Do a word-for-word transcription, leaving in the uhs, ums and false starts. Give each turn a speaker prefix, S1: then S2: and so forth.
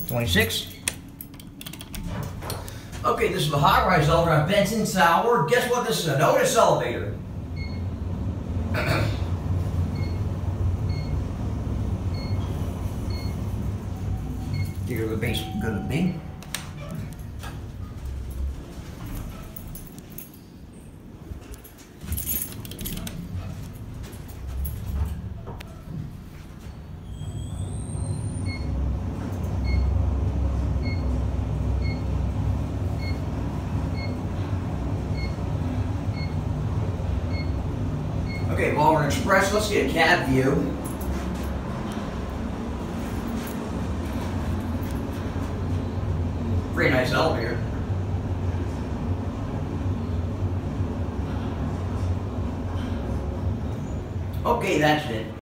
S1: twenty-six. Okay, this is the high-rise elevator on Benson Tower. Guess what? This is an Otis elevator. You go to the base, go to the B. Okay, Baldwin Express, let's get a cab view. Pretty nice elevator. Okay, that's it.